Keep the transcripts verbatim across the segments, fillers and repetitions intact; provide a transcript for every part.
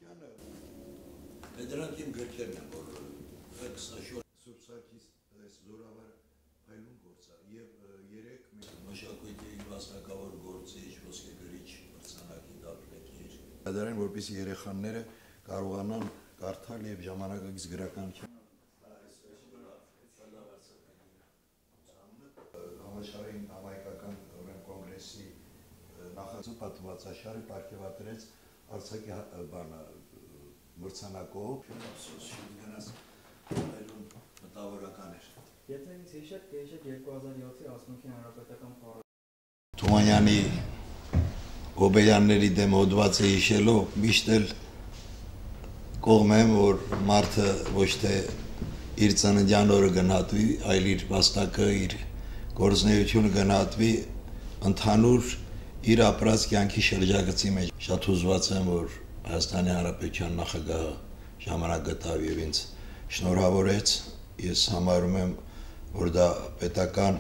Դրանք իմ գրքերն են, որ քսանչորս Սուրբ Սարգիս այս զորավար փայլուն գործ է եւ երեք մշակույթի վաստակավոր գործիչ, ոսկեգրիչ մրցանակի դափնեկիր։ Դրանք որպեսզի երեխաները կարողանան կարդալ եւ ժամանակակից գրականություն համաշխարհային համայնքական կոնգրեսի նախագծը պատմվածաշարը պարգևատրեց Արցախի բանը մրցանակով գնաց այլուն մտավորական էր։ Եթե ինձ հիշեք, կհիշեք երկու հազար յոթի Ասմունքի հանրապետական փառատոնը Թումանյանի Հոբեյանների դեմ հոդվածը հիշելով միշտ էլ կողմ եմ, որ մարդը ոչ թե իր ծննդյան օրը գնահատվի, այլ իր վաստակը, իր գործունեությունը գնահատվի ընդհանուր իր ապրած կյանքի շրջագծի մեջ։ Շատ հուզված եմ, որ Հայաստանի Հանրապետության նախագահը ժամանակ գտավ եւ ինձ շնորհավորեց։ Ես համարում եմ, որ դա պետական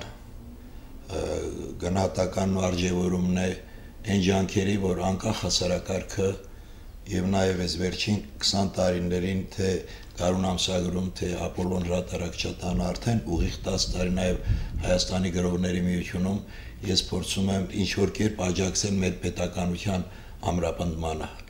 գնահատական արժևորումն է այն ջանքերի, որ անկախ հասարակարգը եւ նաեւ այս վերջին քսան տարիներին թե Գարուն ամսագրում, թե Ապոլոն հրատարակչատանը արդեն ուղիղ տասը տարի նաեւ Հայաստանի գրողների միությունում ես փորձում եմ ինչ որ կերպ աջակցել մեր պետականության ամրապնդմանը։